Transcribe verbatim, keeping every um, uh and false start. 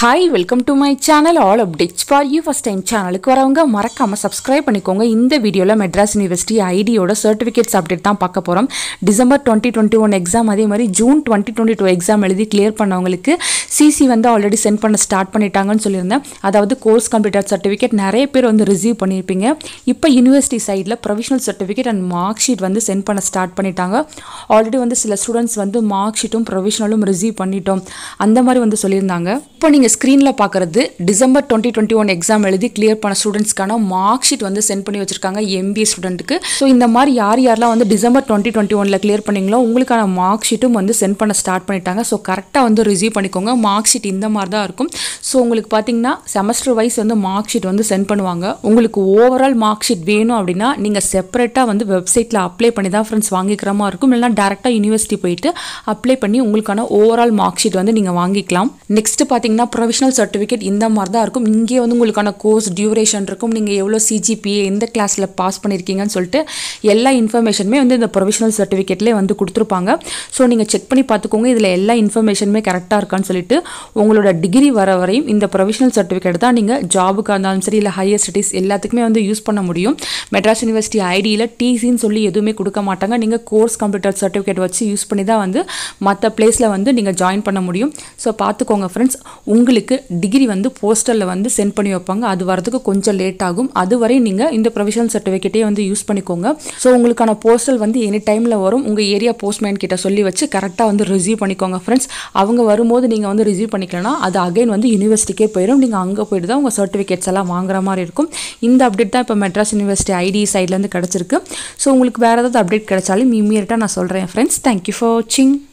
Hi, welcome to my channel. All updates for you. First time channel க்கு வரவங்க மறக்காம subscribe பண்ணிக்கோங்க. இந்த வீடியோல Madras University I D E ஓட certificates update தான் பார்க்க போறோம். December twenty twenty-one exam அதே மாதிரி June twenty twenty-two exam எழுதி clear பண்ணவங்களுக்கு C C வந்து already send பண்ண ஸ்டார்ட் பண்ணிட்டாங்கன்னு சொல்லிருந்தேன். அதாவது course completed certificate நிறைய பேர் வந்து receive பண்ணிருப்பீங்க. இப்போ university sideல provisional certificate and mark sheet வந்து send பண்ண ஸ்டார்ட் பண்ணிட்டாங்க. ஆல்ரெடி வந்து சில ஸ்டூடண்ட்ஸ் வந்து mark sheetum provisionalum receive பண்ணிட்டோம். அந்த மாதிரி வந்து சொல்லிருந்தாங்க. இப்போ நீங்க ஸ்கிரீன்ல பார்க்கிறது டிசம்பர் twenty twenty-one எக்ஸாம் எழுதி கிளியர் பண்ண ஸ்டூடண்ட்ஸ்க்கான மார்க் ஷீட் வந்து சென்ட் பண்ணி வச்சிருக்காங்க M B A ஸ்டூடண்ட்க்கு. ஸோ இந்த மாதிரி யார் யாரெல்லாம் வந்து டிசம்பர் twenty twenty-one ல கிளியர் பண்ணீங்களோ உங்களுக்கான மார்க் ஷீட்டும் வந்து சென்ட் பண்ண ஸ்டார்ட் பண்ணிட்டாங்க. ஸோ கரெக்டாக வந்து ரிசீவ் பண்ணிக்கோங்க. மார்க் ஷீட் இந்த மாதிரி தான் இருக்கும். ஸோ உங்களுக்கு பார்த்தீங்கன்னா செமஸ்டர் வைஸ் வந்து மார்க் ஷீட் வந்து சென்ட் பண்ணுவாங்க. உங்களுக்கு ஓவரால் மார்க் ஷீட் வேணும் அப்படின்னா நீங்கள் செப்பரேட்டாக வந்து வெப்சைட்டில் அப்ளை பண்ணி தான் ஃப்ரெண்ட்ஸ் வாங்கிக்கிற மாதிரி இருக்கும். இல்லைனா டேரெக்டாக யூனிவர்சிட்டி போயிட்டு அப்ளை பண்ணி உங்களுக்கான ஓவரால் மார்க் ஷீட் வந்து நீங்கள் வாங்கிக்கலாம். நெக்ஸ்ட் பார்த்தீங்கன்னா ப்ரொவிஷனல் சர்டிஃபிகேட் இந்த மாதிரி தான் இருக்கும். இங்கே வந்து உங்களுக்கான கோர்ஸ் டியூரேஷன் இருக்கும், நீங்கள் எவ்வளோ C G P A எந்த கிளாஸில் பாஸ் பண்ணியிருக்கீங்கன்னு சொல்லிட்டு எல்லா இன்ஃபர்மேஷனுமே வந்து இந்த ப்ரொவிஷனல் சர்டிஃபிகேட்லேயே வந்து கொடுத்துருப்பாங்க. ஸோ நீங்கள் செக் பண்ணி பார்த்துக்கோங்க இதில் எல்லா இன்ஃபர்மேஷனுமே கரெக்டாக இருக்கான்னு சொல்லிட்டு. உங்களோட டிகிரி வர வரையும் இந்த ப்ரொவிஷனல் சர்டிஃபிகேட் தான் நீங்கள் ஜாபுக்காக இருந்தாலும் சரி இல்லை ஹையர் ஸ்டடீஸ் எல்லாத்துக்குமே வந்து யூஸ் பண்ண முடியும். மெட்ராஸ் யூனிவர்சிட்டி ஐடியில் டிசின்னு சொல்லி எதுவுமே கொடுக்க மாட்டாங்க. நீங்கள் கோர்ஸ் கம்ப்ளீட்டட் சர்டிஃபிகேட் வச்சு யூஸ் பண்ணி தான் வந்து மற்ற பிளேஸில் வந்து நீங்கள் ஜாயின் பண்ண முடியும். ஸோ பார்த்துக்கோங்க ஃப்ரெண்ட்ஸ், உங்களுக்கு டிகிரி வந்து போஸ்டலில் வந்து சென்ட் பண்ணி வைப்பாங்க. அது வரதுக்கு கொஞ்சம் லேட் ஆகும். அதுவரை நீங்கள் இந்த ப்ரொவிஷனல் சர்டிஃபிகேட்டே வந்து யூஸ் பண்ணிக்கோங்க. ஸோ உங்களுக்கான போஸ்டல் வந்து எனி டைமில் வரும். உங்கள் ஏரியா போஸ்ட்மேன் கிட்ட சொல்லி வச்சு கரெக்டாக வந்து ரிசீவ் பண்ணிக்கோங்க ஃப்ரெண்ட்ஸ். அவங்க வரும்போது நீங்கள் வந்து ரிசீவ் பண்ணிக்கலன்னா அது அகைன் வந்து யூனிவர்சிட்டிக்கே போயிடும். நீங்கள் அங்கே போய்ட்டு தான் உங்கள் சர்டிஃபிகேட்ஸ் எல்லாம் வாங்குற மாதிரி இருக்கும். இந்த அப்டேட் தான் இப்போ Madras university I D E சைட்லேருந்து கிடச்சிருக்கு. ஸோ உங்களுக்கு வேறு ஏதாவது அப்டேட் கிடைச்சாலும் இம்மீடியட்டாக நான் சொல்கிறேன் ஃப்ரெண்ட்ஸ். தேங்க்யூ ஃபார் வாட்சிங்.